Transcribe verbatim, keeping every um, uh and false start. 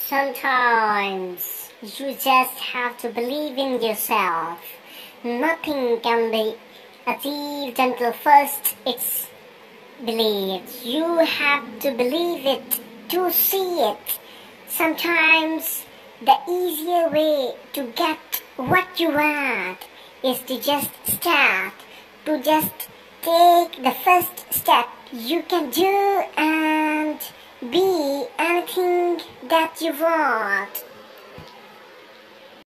Sometimes you just have to believe in yourself. Nothing can be achieved until first it's believed. You have to believe it to see it. Sometimes the easier way to get what you want is to just start, to just take the first step. You can do and be anything that you want.